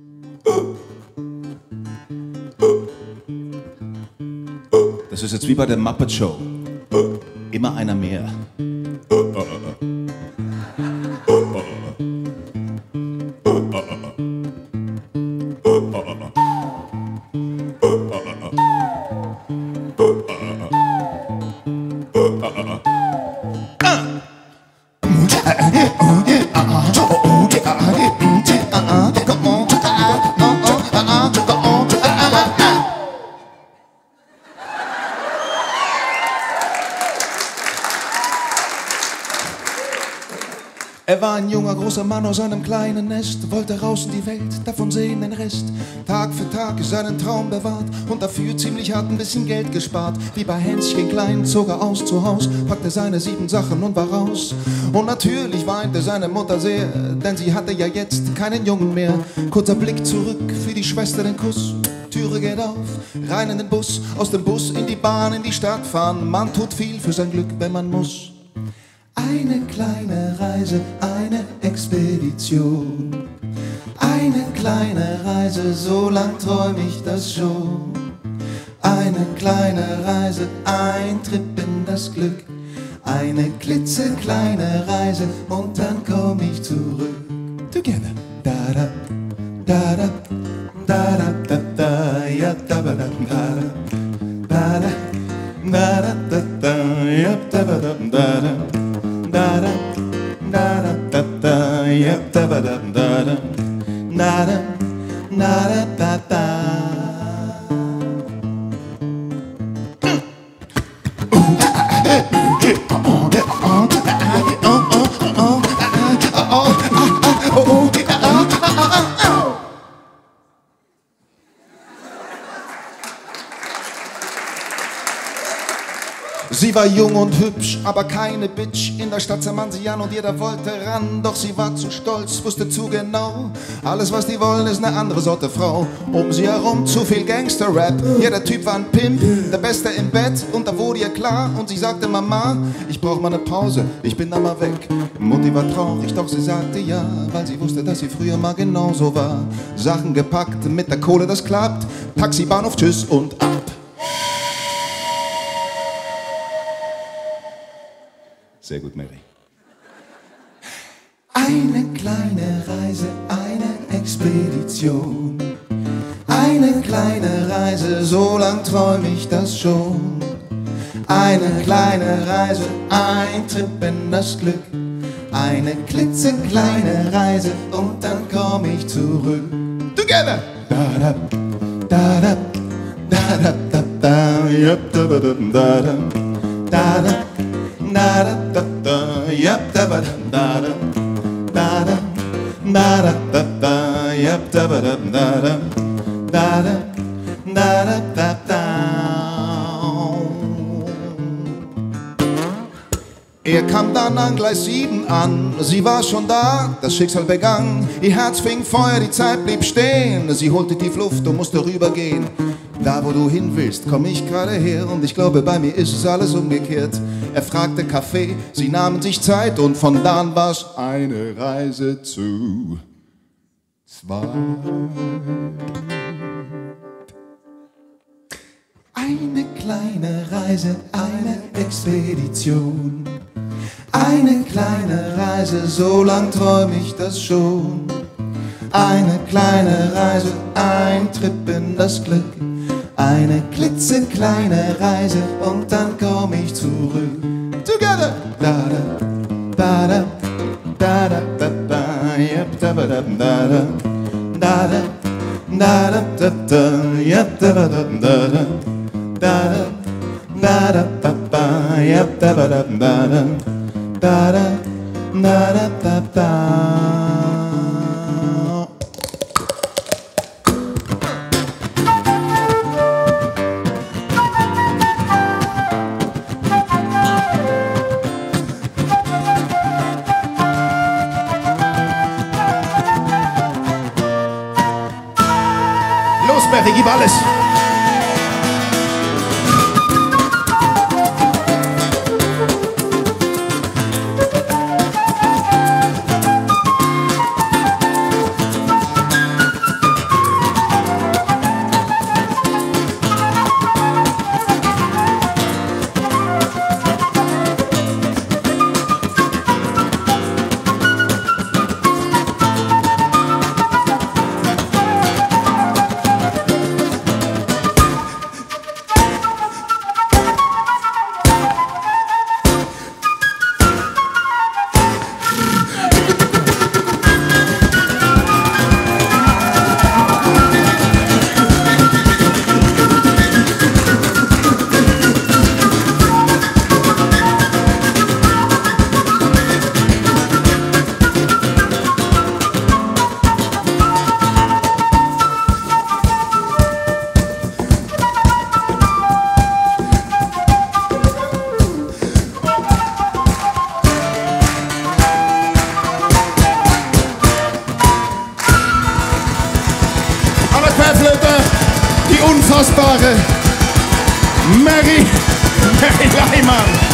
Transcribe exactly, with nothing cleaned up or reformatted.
Das ist jetzt wie bei der Muppet Show. Immer einer mehr. Er war ein junger, großer Mann aus einem kleinen Nest, wollte raus in die Welt, davon sehen den Rest. Tag für Tag ist seinen Traum bewahrt und dafür ziemlich hart ein bisschen Geld gespart. Wie bei Hänschen Klein zog er aus zu Haus, packte seine sieben Sachen und war raus. Und natürlich weinte seine Mutter sehr, denn sie hatte ja jetzt keinen Jungen mehr. Kurzer Blick zurück, für die Schwester den Kuss. Türe geht auf, rein in den Bus, aus dem Bus in die Bahn, in die Stadt fahren. Man tut viel für sein Glück, wenn man muss. Eine kleine Reise, eine Expedition. Eine kleine Reise, so lang träum ich das schon. Eine kleine Reise, ein Trip in das Glück. Eine klitzekleine Reise und dann komm ich zurück. Together. Da da da da da da da da ja da da da da da da da da da ja da da da da. Da da da da da yeah da da da da da da da da da. Sie war jung und hübsch, aber keine Bitch. In der Stadt sah man sie an und jeder wollte ran. Doch sie war zu stolz, wusste zu genau, alles was die wollen ist eine andere Sorte Frau. Um sie herum zu viel Gangster-Rap. Jeder Typ war ein Pimp, der Beste im Bett. Und da wurde ihr klar und sie sagte, Mama, ich brauch mal eine Pause, ich bin da mal weg. Mutti war traurig, doch sie sagte ja, weil sie wusste, dass sie früher mal genauso war. Sachen gepackt, mit der Kohle das klappt. Taxi, Bahnhof, tschüss und ab. Sehr gut, Mary. Eine kleine Reise, eine Expedition. Eine kleine Reise, so lang träum ich das schon. Eine kleine Reise, ein Trip in das Glück. Eine klitzekleine Reise und dann komm ich zurück. Together! Da da da da da da da da yep da da da da da da. Da da da da, yep da da da da da da da da da, yep da da da da da da da da da. Er kam dann an Gleis sieben an, sie war schon da, das Schicksal begann. Ihr Herz fing Feuer, die Zeit blieb stehen, sie holte tief Luft und musste rübergehen. Da wo du hin willst, komm ich gerade her und ich glaube, bei mir ist es alles umgekehrt. Er fragte Kaffee, sie nahmen sich Zeit und von da an war's eine Reise zu zweit. Eine kleine Reise, eine Expedition. Eine kleine Reise, so lang träum ich das schon. Eine kleine Reise, ein Trip in das Glück. Eine klitzekleine Reise und dann komm ich zurück. Together! Da da da da da da da yep da da da da da da da da da yep da da da da da da da da da yep da da da da da da da da da. Mary, gib alles! der Querflöte, die unfassbare Mary, Mary Leimann.